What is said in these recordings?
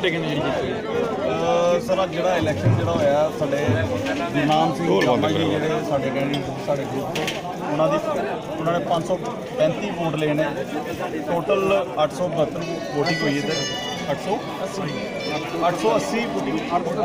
कहने जी सर अज जो इलैक्शन जो होया साडे गुरनाम सिंह गामा जी जो साडे कैंडिडेट साडे ग्रुप तो उन्होंने 535 वोट ले ने टोटल 872 वोटिंग हुई है 880 पोलिंग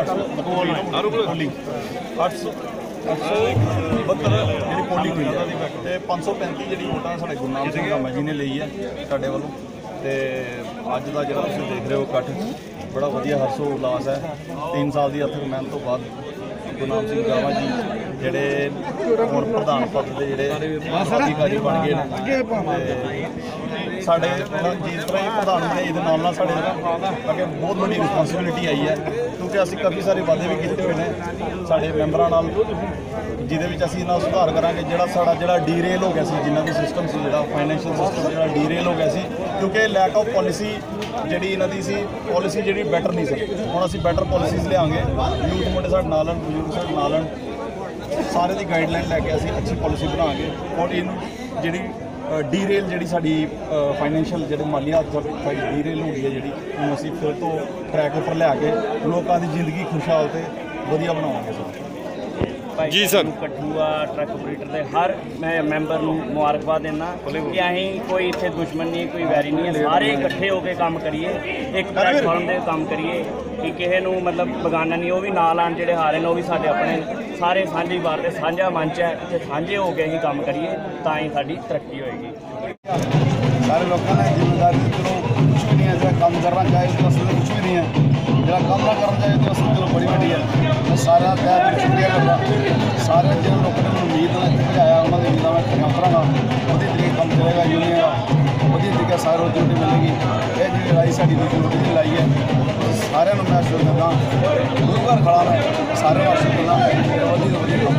872 जी पोलिंग हुई है तो 535 जी वोटा साढ़े गुरनाम सिंह गामा जी ने ली है साढ़े वालों तो अज का जो देख रहे हो इकट्ठ बड़ा वधिया हर्षो उल्लास है 3 साल की अथक मेहनत तो बाद गुरनाम सिंह गामा जी जोड़े हम प्रधान पद के जोड़े अधिकारी बन गए साढ़े जिस तरह प्रधान ने ये साढ़े अगे बहुत बड़ी रिस्पोंसिबिलिटी आई है क्योंकि असी काफ़ी सारे वादे भी किए हुए हैं साढ़े मैंबरां नाल जिहदे असीं इन्ना सुधार करांगे जिहड़ा साडा जिहड़ा डीरेल हो गया सी जिन्ना भी सिस्टम से जिहड़ा फाइनैंशियल सिस्टम जिहड़ा डीरेल हो गया सी क्योंकि लैक ऑफ पॉलिसी जिहड़ी इन्हां दी सी पॉलिसी जिहड़ी बैटर नहीं सी हुण असीं बैटर पॉलिसीज़ लिआंगे यूथ मुंडे साडे नाल हन बजुर्ग साडे नाल हन सारे दी गाइडलाइन लैके असीं अच्छी पॉलिसी बनांगे और इन्हूं जिहड़ी डीरेल जी साड़ी फाइनैंशियल जो मालियात डीरेल हो गई है जी हम असी फिर तो ट्रैक उपर लिया लोगों की जिंदगी खुशहाल तो वधिया बनावांगे sir ji sir Kathua truck operator के हर मैं मैंबर नूं मुबारकबाद देना कि असीं कोई इत्थे दुश्मन नहीं कोई वैरी नहीं है सारे इकट्ठे होकर काम करिए एक प्लेटफॉर्म से काम करिए कि किसी नूं मतलब बगाना नहीं वो भी नाल आन जिहड़े हारे ने वो भी साडे अपने सारे सांझी वार ते साझा मंच है इत्थे साझे होकर असीं काम करिए तां ही साडी तरक्की होएगी सारे लोगों ने जिम्मेदारी चलो कुछ भी नहीं है जो काम करना चाहिए तो असल कुछ भी नहीं है जो काम ना करना चाहिए तो असल चलो बड़ी बड़ी है सारा तैयार शुक्रिया करना सारे जो लोगों ने उम्मीद आया उन्होंने उम्मीदा मैं खत्म करा वही तरीके काम चलेगा यूनियन का वही तरीके सारे रोजी रोटी मिलेगी ये जी लड़ाई साड़ी रोजी रोटी की लड़ाई है सारे मैं आश्वासन देना गुरु घर खड़ा है सारे आश्वासन देना वही तो वही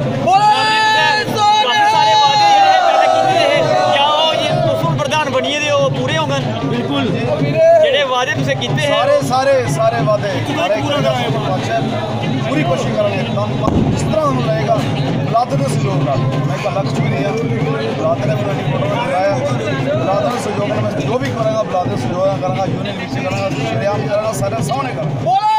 बनिए दे वो पूरे होंगे बिल्कुल जेडे वादे तुसें कीते हैं सारे वादे पूरी कोशिश करेंगे जिस तरह हम रहेगा बुलाते ने सहयोग का मैं कल कुछ भी नहीं है बुलाते ने मेरी फोटो में लगाया बुलाते ने सहयोग में मैं जो भी करूँगा बुलाते सहयोग करूँगा यूनियन नीचे करूँगा श्रेआम करूँगा सारे सामने करूँगा